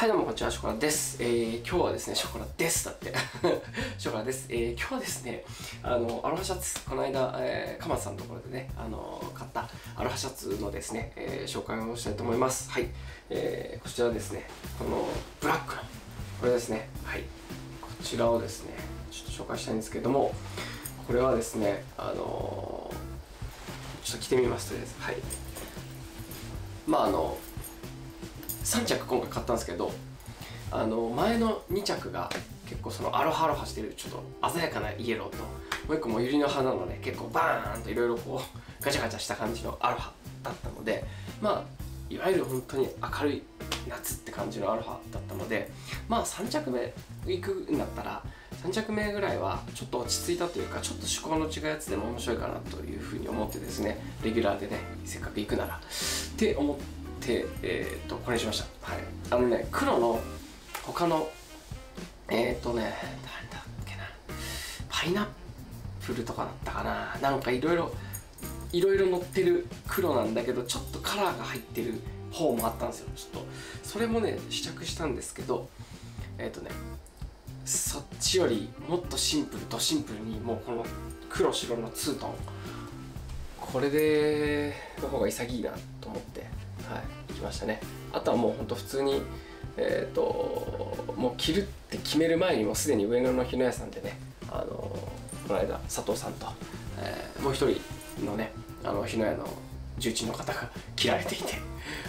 はい、どうもこんにちは、ショコラです。今日はですね、ショコラですだって。ショコラです。今日はですね、アロハシャツ、この間、鎌田さんのところでね、買ったアロハシャツのですね、紹介をしたいと思います。はい。こちらですね、このブラックの、これですね。はい。こちらをですね、ちょっと紹介したいんですけれども、これはですね、ちょっと着てみますとりあえず。はい。3着今回買ったんですけど、前の2着が結構そのアロハアロハしてるちょっと鮮やかなイエローと、もう1個もユリの花のね、結構バーンといろいろこうガチャガチャした感じのアロハだったので、いわゆる本当に明るい夏って感じのアロハだったので、3着目行くんだったら3着目ぐらいはちょっと落ち着いたというか、ちょっと趣向の違うやつでも面白いかなというふうに思ってですね、レギュラーでね、せっかく行くならって思って、これにしました。はい。黒の他の誰だっけな、パイナップルとかだったかな、なんかいろいろ乗ってる黒なんだけど、ちょっとカラーが入ってる方もあったんですよ。ちょっとそれもね試着したんですけど、そっちよりもっとシンプル、ドシンプルに、もうこの黒白のツートン、これでの方が潔いなと思って、はい、行きましたね。あとはもうほんと普通にもう着るって決める前にもすでに上野の日野屋さんでね、この間佐藤さんと、もう一人のね日野屋の重鎮の方が着られていて、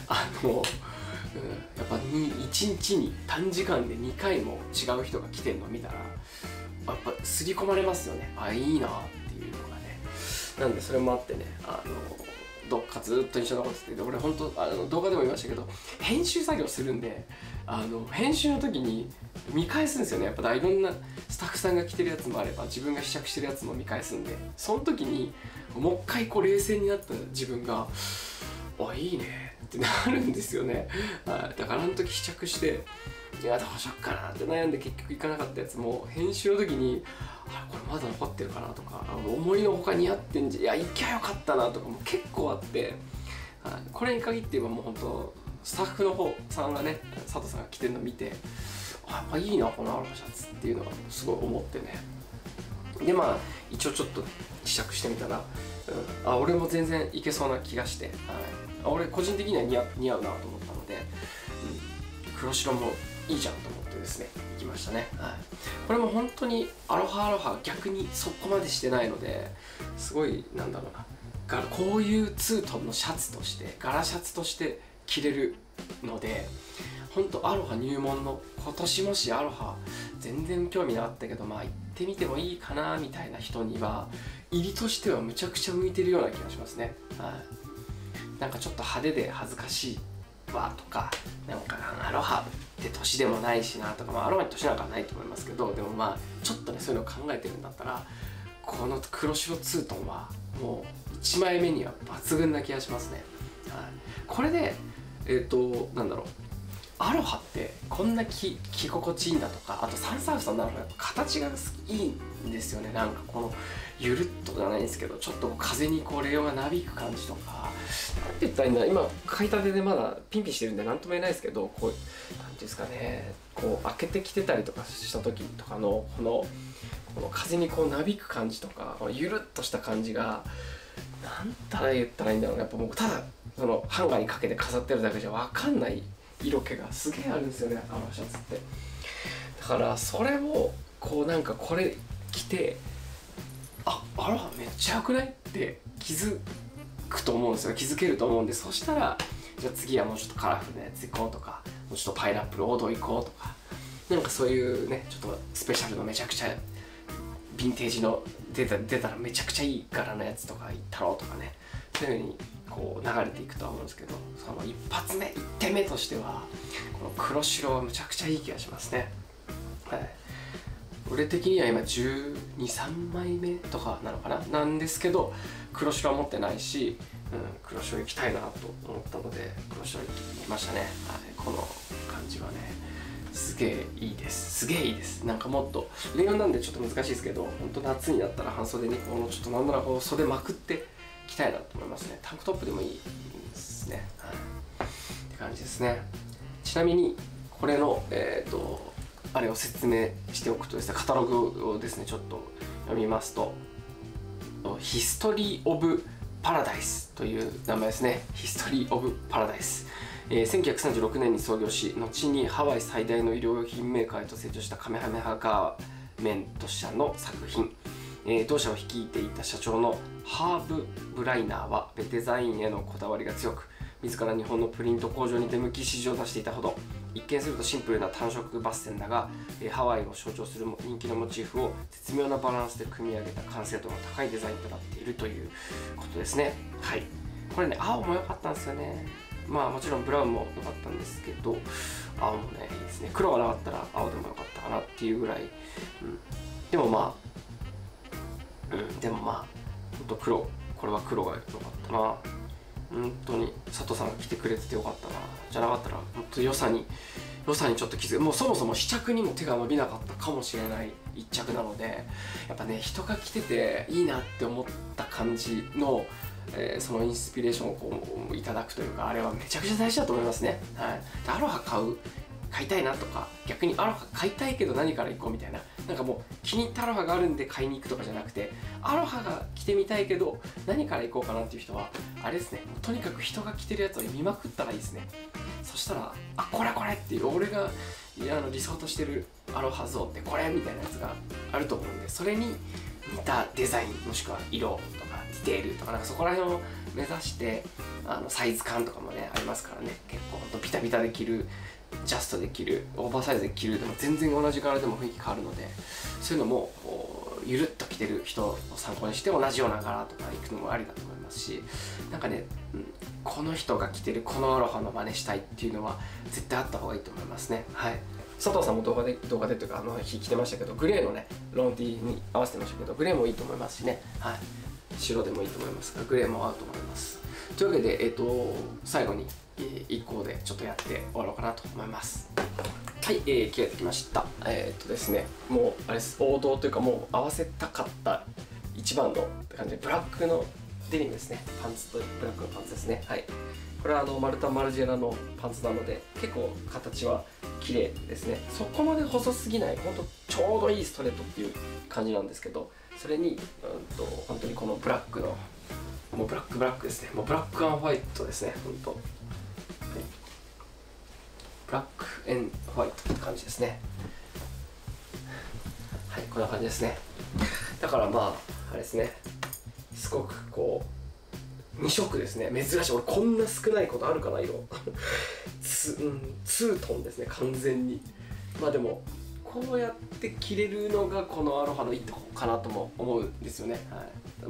やっぱ1日に短時間で2回も違う人が着てるのを見たら、やっぱ刷り込まれますよね。いいなっていうのがね。なんでそれもあってね、どっかずっと一緒のことしてて、俺本当動画でも言いましたけど、編集作業するんで、編集の時に見返すんですよね。やっぱいろんなスタッフさんが着てるやつもあれば、自分が試着してるやつも見返すんで、その時にもう一回こう冷静になった自分がいいねってなるんですよね。だからあの時試着して、いやどうしよっかなって悩んで結局行かなかったやつも、編集の時にこれまだ残ってるかなとか、思いのほか似合ってんじゃ、いや行きゃよかったなとかも結構あって、これに限って言えばもう本当スタッフの方さんがね、佐藤さんが着てるの見て、やっぱいいなこのアロハシャツっていうのはすごい思ってね。で一応ちょっと試着してみたら、俺も全然いけそうな気がして、俺個人的には似合うなと思ったので、黒白もいいじゃんと思ってですね行きましたね。これも本当にアロハアロハ逆にそこまでしてないので、すごいなんだろうな、こういうツートンのシャツとして柄シャツとして着れるので、本当アロハ入門の、今年もしアロハ全然興味なかったけど行ってみてもいいかなみたいな人には、入りとしてはむちゃくちゃ向いてるような気がしますね。なんかちょっと派手で恥ずかしいわとか、なんかアロハって年でもないしなとか、アロハに年なんかないと思いますけど、でもちょっとねそういうのを考えてるんだったら、この黒白ツートンはもう1枚目には抜群な気がしますね。これでなんだろう、アロハってこんな着心地いいんだとか、あとサンサーフさんのアロハやっぱ形がいいんですよね。なんかこのゆるっとじゃないんですけど、ちょっと風にこうレオがなびく感じとか、なんて言ったらいいんだ、今買いたてでまだピンピンしてるんで何とも言えないですけど、こうなんていうんですかね、こう開けてきてたりとかした時とかのこの風にこうなびく感じとか、ゆるっとした感じが、言ったらいいんだろうね。やっぱもうただそのハンガーにかけて飾ってるだけじゃ分かんない色気がすげえあるんですよね、アロハシャツって。だからそれをこうなんかこれ着て、アロハめっちゃ良くないって気づくと思うんですよ。気づけると思うんで、そしたらじゃあ次はもうちょっとカラフルなやつ行こうとか、もうちょっとパイナップル王道行こうとか、なんかそういうねちょっとスペシャルのめちゃくちゃヴィンテージの出たらめちゃくちゃいい柄のやつとか行ったろうとかね、そういう風にこう流れていくとは思うんですけど、その一発目1点目としてはこの黒白はむちゃくちゃいい気がしますね。俺的には今12、3枚目とかなのかな、なんですけど、黒白は持ってないし、黒白行きたいなと思ったので黒白行きましたね。この感じはねすげえいいです。すげえいいです。なんかもっとレイヨンなんでちょっと難しいですけど、本当夏になったら半袖にこのちょっとなんならこう袖まくって着たいなと思いますね。タンクトップでもいいですね。って感じですね。ちなみにここれのあれを説明しておくとですね、カタログをですねちょっと読みますと、ヒストリー・オブ・パラダイスという名前ですね。ヒストリー・オブ・パラダイス、1936年に創業し、後にハワイ最大の衣料品メーカーへと成長したカメハメハガーメント社の作品。同社を率いていた社長のハーブ・ブライナーはデザインへのこだわりが強く、自ら日本のプリント工場に出向き指示を出していたほど。一見するとシンプルな単色バス線だが、ハワイを象徴する人気のモチーフを絶妙なバランスで組み上げた完成度の高いデザインとなっているということですね。はい、これね、青も良かったんですよね。まあもちろんブラウンも良かったんですけど、青もねいいですね。黒がなかったら青でも良かったかなっていうぐらい、でもまあ本当黒、これは黒が良かったな。本当に佐藤さんが来てくれててよかったな。じゃなかったら本当に良さにちょっと気づく。もうそもそも試着にも手が伸びなかったかもしれない一着なので、やっぱね人が着てていいなって思った感じの、そのインスピレーションをこういただくというか、あれはめちゃくちゃ大事だと思いますね。はい、アロハ買いたいなとか、逆にアロハ買いたいけど何から行こうみたいな、なんかもう気に入ったアロハがあるんで買いに行くとかじゃなくて、アロハが着てみたいけど何から行こうかなっていう人はあれですね、とにかく人が着てるやつを見まくったらいいですね。そしたらこれっていう俺が理想としてるアロハゾーンってこれみたいなやつがあると思うんで、それに似たデザインもしくは色とかディテールとか、なんかそこら辺を目指してサイズ感とかもねありますからね。結構ほんとビタビタで着る、ジャストで着る、オーバーサイズで着るでも全然同じ柄でも雰囲気変わるので、そういうのもゆるっと着てる人を参考にして同じような柄とか行くのもありだと思いますし、なんかね、この人が着てるこのアロハの真似したいっていうのは絶対あった方がいいと思いますね。はい、佐藤さんも動画でというか日着てましたけど、グレーのねロンティーに合わせてましたけど、グレーもいいと思いますしね。はい、白でもいいと思いますが、グレーも合うと思います。というわけで、最後に1個でちょっとやって終わろうかなと思います。はい、着替えてきました。ですね、もうあれです、王道というかもう合わせたかった一番のって感じで、ブラックのデニムですね。パンツとブラックのパンツですね。はい、これはマルタ・マルジェラのパンツなので結構形は綺麗ですね。そこまで細すぎない、ほんとちょうどいいストレートっていう感じなんですけど、それに本当にこのブラックのもうブラックですね。もうブラック&ホワイトですね。本当、はい、ブラック&ホワイトって感じですね。はい、こんな感じですね。だからまああれですね、すごくこう2色ですね。珍しい。俺こんな少ないことあるかな、色ツートンですね、完全に。まあでもこうやって着れるのがこのアロハのいいとこかなとも思うんですよね。はい、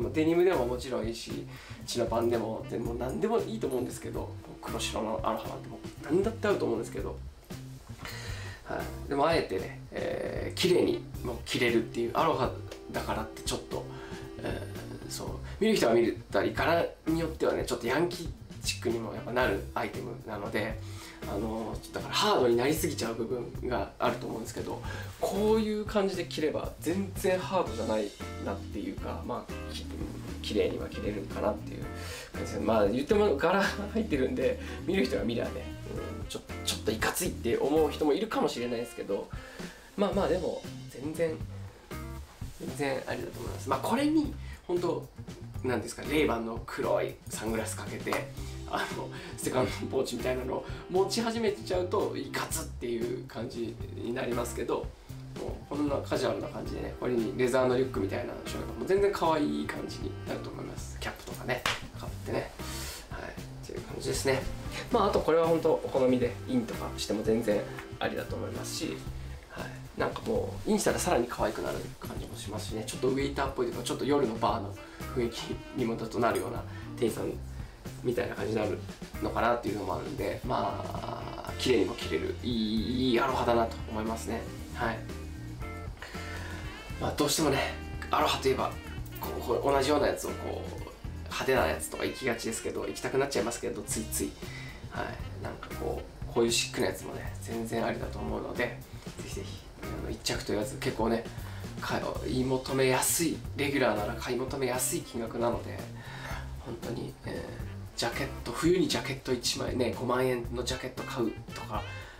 デニムでももちろんいいし、チノパンでも何でもいいと思うんですけど、黒白のアロハなんてもう何だってあると思うんですけど、はい、でもあえてね、綺麗にもう着れるっていう、アロハだからってちょっと、そう見る人が見たり柄によってはねちょっとヤンキーチックにもやっぱなるアイテムなので、だからハードになりすぎちゃう部分があると思うんですけど、こういう感じで着れば全然ハードじゃないなっていうか、まあ綺麗には着れるかなっていう感じですね。まあ言っても柄入ってるんで、見る人が見りゃね、ちょっといかついって思う人もいるかもしれないですけど、まあでも全然ありだと思います。まあこれに本当なんですか、レイバンの黒いサングラスかけてセカンドポーチみたいなのを持ち始めちゃうといかつっていう感じになりますけど、もうこんなカジュアルな感じでね、これにレザーのリュックみたいなのをしょえばもう全然可愛い感じになると思います。キャップとかねかぶってね、はい、っていう感じですね。まああとこれは本当お好みでインとかしても全然ありだと思いますし、はい、なんかもうインしたらさらに可愛くなる感じもしますしね。ちょっとウェイターっぽいというか、ちょっと夜のバーの雰囲気にもちょっとなるような店員さんみたいな感じになるのかなっていうのもあるんで、まあ綺麗にも着れるいいアロハだなと思いますね。はい、まあどうしてもねアロハといえばこう同じようなやつをこう派手なやつとか行きがちですけど、行きたくなっちゃいますけどついつい、はい、なんかこういうシックなやつもね全然ありだと思うので、ぜひぜひ一着と言わず結構ね買い求めやすい、レギュラーなら買い求めやすい金額なので、本当に、ジャケット、冬にジャケット1枚ね5万円のジャケット買うとか、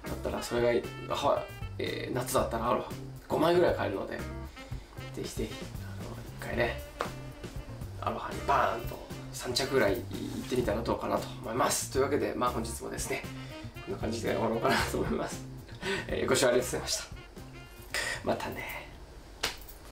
だったらそれが夏だったらアロハ5枚ぐらい買えるので、ぜひぜひ一回ねアロハにバーンと3着ぐらい行ってみたらどうかなと思います。というわけで本日もですねこんな感じで終わろうかなと思います。ご視聴ありがとうございました。またね。